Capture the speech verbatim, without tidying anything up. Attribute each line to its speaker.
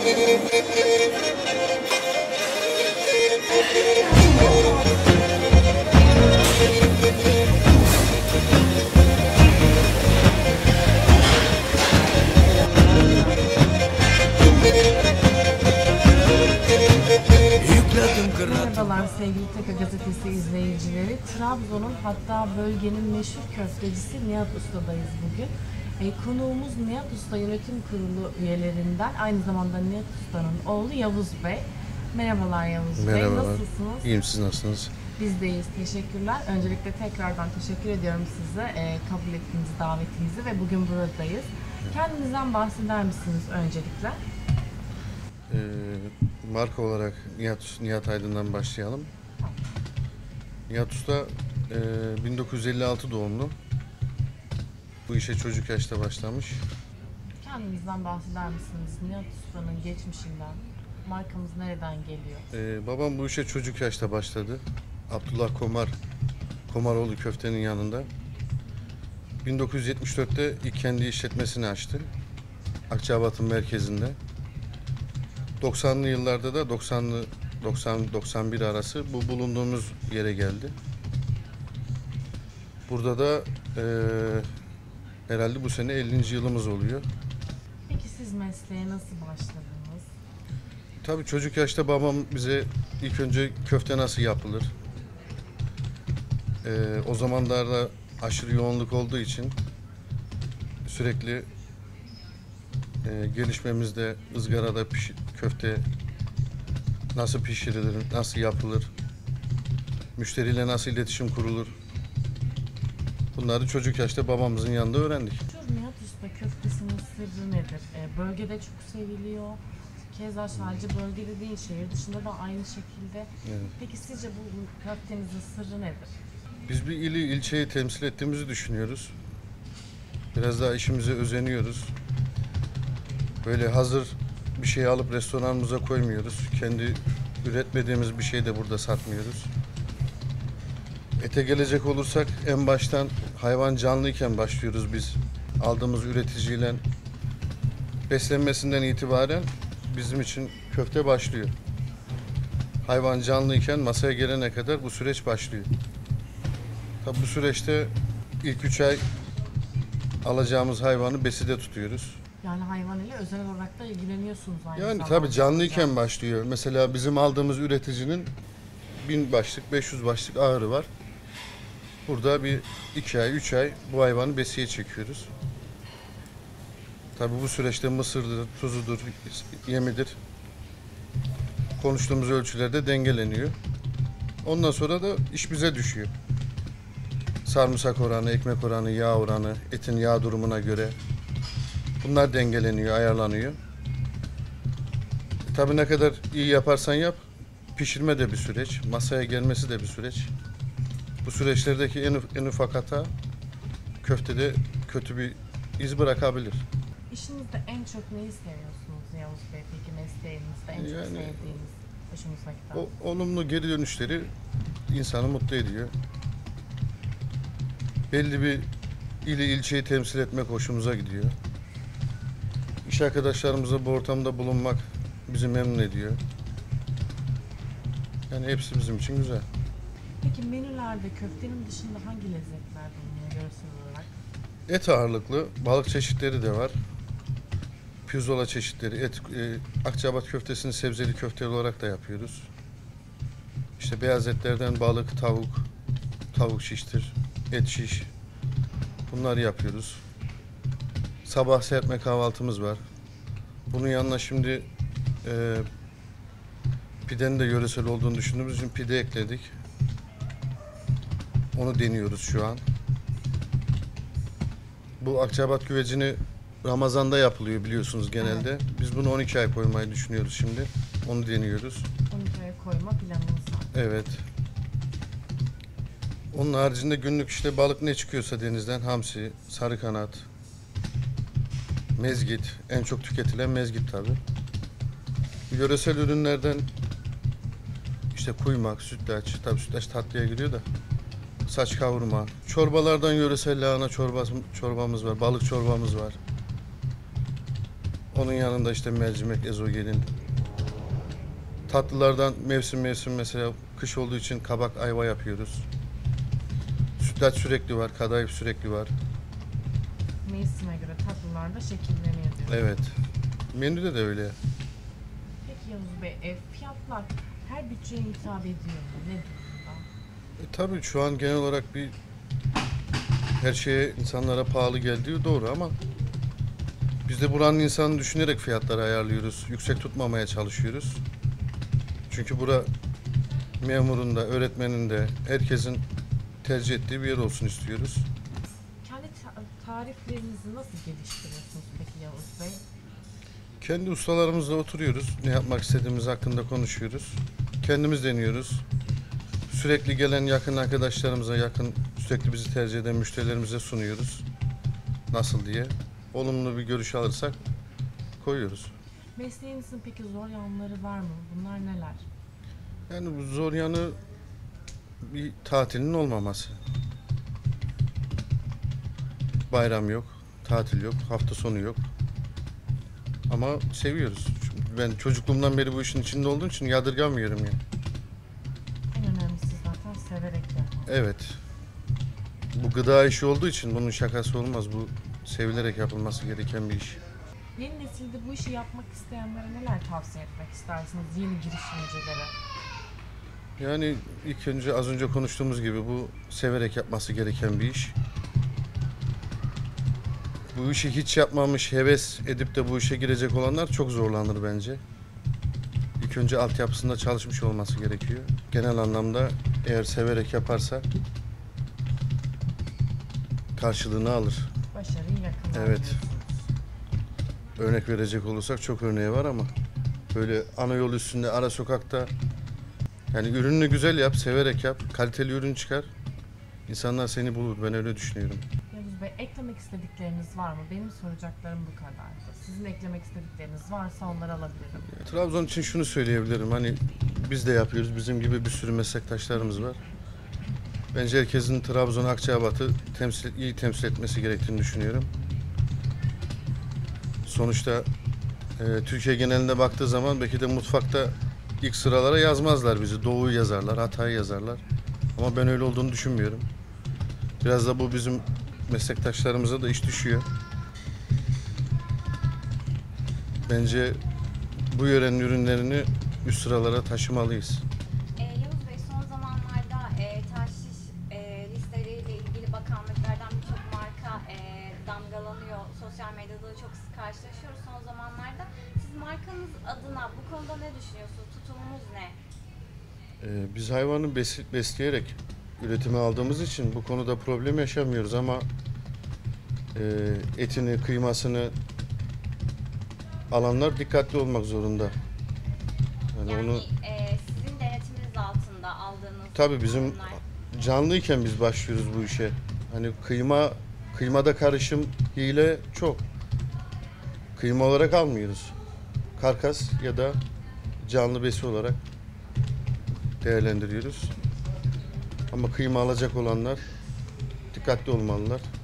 Speaker 1: Merhabalar sevgili Taka Gazetesi izleyicileri. Trabzon'un, hatta bölgenin meşhur köftecisi Nihat Usta'dayız bugün. E, konuğumuz Nihat Usta Yönetim Kurulu üyelerinden, aynı zamanda Nihat Usta'nın oğlu Yavuz Bey. Merhabalar Yavuz
Speaker 2: Merhabalar.
Speaker 1: Bey, nasılsınız?
Speaker 2: İyiyim, siz nasılsınız?
Speaker 1: Biz de iyiyiz, teşekkürler. Öncelikle tekrardan teşekkür ediyorum size e, kabul ettiğiniz davetimizi ve bugün buradayız. Kendinizden bahseder misiniz öncelikle?
Speaker 2: Ee, marka olarak Nihat, Nihat Aydın'dan başlayalım. Nihat Usta e, bin dokuz yüz elli altı doğumlu. Bu işe çocuk yaşta başlamış.
Speaker 1: Kendinizden bahseder misiniz? Nihat Usta'nın geçmişinden, markamız nereden geliyor?
Speaker 2: Ee, babam bu işe çocuk yaşta başladı. Abdullah Komar, Komaroğlu köftenin yanında. bin dokuz yüz yetmiş dörtte ilk kendi işletmesini açtı. Akçabat'ın merkezinde. doksanlı yıllarda da doksanlı doksan doksan bir arası bu bulunduğumuz yere geldi. Burada da e, herhalde bu sene ellinci yılımız oluyor.
Speaker 1: Peki siz mesleğe nasıl başladınız?
Speaker 2: Tabii çocuk yaşta babam bize ilk önce köfte nasıl yapılır? E, o zamanlarda aşırı yoğunluk olduğu için sürekli e, gelişmemizde ızgarada piş, köfte nasıl pişirilir, nasıl yapılır, müşteriyle nasıl iletişim kurulur, bunları çocuk yaşta babamızın yanında öğrendik.
Speaker 1: Şu Nihat Usta köftesinin sırrı nedir? E, bölgede çok seviliyor. Keza sadece bölgede değil, şehir dışında da aynı şekilde.
Speaker 2: Evet.
Speaker 1: Peki sizce bu köftenizin sırrı nedir?
Speaker 2: Biz bir ili, ilçeyi temsil ettiğimizi düşünüyoruz. Biraz daha işimize özeniyoruz. Böyle hazır bir şey alıp restoranımıza koymuyoruz. Kendi üretmediğimiz bir şey de burada satmıyoruz. Ete gelecek olursak en baştan hayvan canlıyken başlıyoruz biz. Aldığımız üreticiyle beslenmesinden itibaren bizim için köfte başlıyor. Hayvan canlıyken masaya gelene kadar bu süreç başlıyor. Tabi bu süreçte ilk üç ay alacağımız hayvanı beside tutuyoruz.
Speaker 1: Yani hayvan ile özel olarak da ilgileniyorsunuz aynı
Speaker 2: Yani
Speaker 1: zamanda.
Speaker 2: tabii canlıyken
Speaker 1: Yani.
Speaker 2: başlıyor. Mesela bizim aldığımız üreticinin bin başlık, beş yüz başlık ağırı var. Burada bir iki ay, üç ay bu hayvanı besiye çekiyoruz. Tabii bu süreçte mısırdır, tuzudur, yemidir. Konuştuğumuz ölçülerde dengeleniyor. Ondan sonra da iş bize düşüyor. Sarımsak oranı, ekmek oranı, yağ oranı, etin yağ durumuna göre bunlar dengeleniyor, ayarlanıyor. Tabii ne kadar iyi yaparsan yap, pişirme de bir süreç, masaya gelmesi de bir süreç. Bu süreçlerdeki en, en ufak hata köftede kötü bir iz bırakabilir.
Speaker 1: İşinizde en çok neyi seviyorsunuz Yavuz Bey? Peki mesleğinizde en çok
Speaker 2: Yani,
Speaker 1: sevdiğiniz, hoşunuza giden?
Speaker 2: O olumlu geri dönüşleri insanı mutlu ediyor. Belli bir ili ilçeyi temsil etmek hoşumuza gidiyor. İş arkadaşlarımızla bu ortamda bulunmak bizi memnun ediyor. Yani hepsi bizim için güzel.
Speaker 1: Peki menülerde köftenin dışında hangi lezzetler bulunuyor görsel olarak?
Speaker 2: Et ağırlıklı balık çeşitleri de var. Pirzola çeşitleri, et, e, Akçabat köftesini sebzeli köfte olarak da yapıyoruz. İşte beyaz etlerden balık, tavuk, tavuk şiştir, et şiş. Bunları yapıyoruz. Sabah serpme kahvaltımız var. Bunun yanına şimdi e, pidenin de yöresel olduğunu düşündüğümüz için pide ekledik. Onu deniyoruz şu an. Bu Akçabat güvecini Ramazan'da yapılıyor biliyorsunuz genelde. Evet. Biz bunu on iki ay koymayı düşünüyoruz şimdi. Onu deniyoruz.
Speaker 1: on iki aya koyma planımız var.
Speaker 2: Evet. Onun haricinde günlük işte balık ne çıkıyorsa denizden, hamsi, sarı kanat, mezgit, en çok tüketilen mezgit tabii. Yöresel ürünlerden işte kuymak, sütlaç, tabii sütlaç tatlıya giriyor da saç kavurma, çorbalardan yöresel lahana çorbası, çorbamız var, balık çorbamız var. Onun yanında işte mercimek, ezogelin. Tatlılardan mevsim mevsim mesela kış olduğu için kabak, ayva yapıyoruz. Sütlaç sürekli var, kadayıf sürekli var.
Speaker 1: Mevsime göre tatlılar da şekilleniyor diyor.
Speaker 2: Evet. Menüde de öyle.
Speaker 1: Peki Yavuz Bey, e, fiyatlar her bütçeye hitap ediyor mu? Ne durumda?
Speaker 2: E, tabii şu an genel olarak bir her şeye insanlara pahalı geldiği doğru ama biz de buranın insanını düşünerek fiyatları ayarlıyoruz. Yüksek tutmamaya çalışıyoruz. Çünkü bura memurun da, öğretmenin de, herkesin tercih ettiği bir yer olsun istiyoruz.
Speaker 1: Kendi ta- tariflerinizi nasıl geliştiriyorsunuz peki Yavuz Bey?
Speaker 2: Kendi ustalarımızla oturuyoruz. Ne yapmak istediğimiz hakkında konuşuyoruz. Kendimiz deniyoruz. Sürekli gelen yakın arkadaşlarımıza, yakın sürekli bizi tercih eden müşterilerimize sunuyoruz. Nasıl diye. Olumlu bir görüş alırsak koyuyoruz.
Speaker 1: Mesleğinizin peki zor yanları var mı? Bunlar neler?
Speaker 2: Yani bu zor yanı bir tatilin olmaması. Bayram yok, tatil yok, hafta sonu yok. Ama seviyoruz. Çünkü ben çocukluğumdan beri bu işin içinde olduğum için yadırgamıyorum yani.
Speaker 1: En önemlisi zaten severek yapmak.
Speaker 2: Evet. Bu gıda işi olduğu için bunun şakası olmaz. Bu sevilerek yapılması gereken bir iş.
Speaker 1: Yeni nesilde bu işi yapmak isteyenlere neler tavsiye etmek istersiniz yeni girişimcilere?
Speaker 2: Yani ilk önce az önce konuştuğumuz gibi bu severek yapması gereken bir iş. Bu işi hiç yapmamış, heves edip de bu işe girecek olanlar çok zorlanır bence. İlk önce altyapısında çalışmış olması gerekiyor. Genel anlamda eğer severek yaparsa karşılığını alır.
Speaker 1: Başarıyı yakından
Speaker 2: Evet.
Speaker 1: diyorsunuz.
Speaker 2: Örnek verecek olursak çok örneği var ama böyle ana yol üstünde, ara sokakta yani ürününü güzel yap, severek yap, kaliteli ürün çıkar. İnsanlar seni bulur. Ben öyle düşünüyorum.
Speaker 1: Yavuz Bey, eklemek istedikleriniz var mı? Benim soracaklarım bu kadardı. Sizin eklemek istedikleriniz varsa onları alabilirim.
Speaker 2: Trabzon için şunu söyleyebilirim. Hani biz de yapıyoruz. Bizim gibi bir sürü meslektaşlarımız var. Bence herkesin Trabzon, Akçabat'ı temsil, iyi temsil etmesi gerektiğini düşünüyorum. Sonuçta e, Türkiye genelinde baktığı zaman belki de mutfakta ilk sıralara yazmazlar bizi. Doğu'yu yazarlar, Hatay'ı yazarlar. Ama ben öyle olduğunu düşünmüyorum. Biraz da bu bizim meslektaşlarımıza da iş düşüyor. Bence bu yörenin ürünlerini üst sıralara taşımalıyız.
Speaker 3: E, Yavuz Bey, son zamanlarda e, tahşiş e, listeleriyle ilgili bakanlıklardan birçok marka e, damgalanıyor. Sosyal medyada da çok sık karşılaşıyoruz son zamanlarda. Siz markanız adına bu konuda ne düşünüyorsunuz? Tutumunuz ne?
Speaker 2: Ee, biz hayvanı bes- besleyerek üretime aldığımız için bu konuda problem yaşamıyoruz ama e, etini, kıymasını alanlar dikkatli olmak zorunda. Yani,
Speaker 3: Yani
Speaker 2: onu
Speaker 3: e, sizin denetiminiz altında aldığınız
Speaker 2: tabii bizim
Speaker 3: ürünler.
Speaker 2: canlıyken biz başlıyoruz bu işe. Hani kıyma kıymada karışım, hile çok. Kıyma olarak almıyoruz. Karkas ya da canlı besi olarak değerlendiriyoruz. Ama kıyma alacak olanlar dikkatli olmalılar.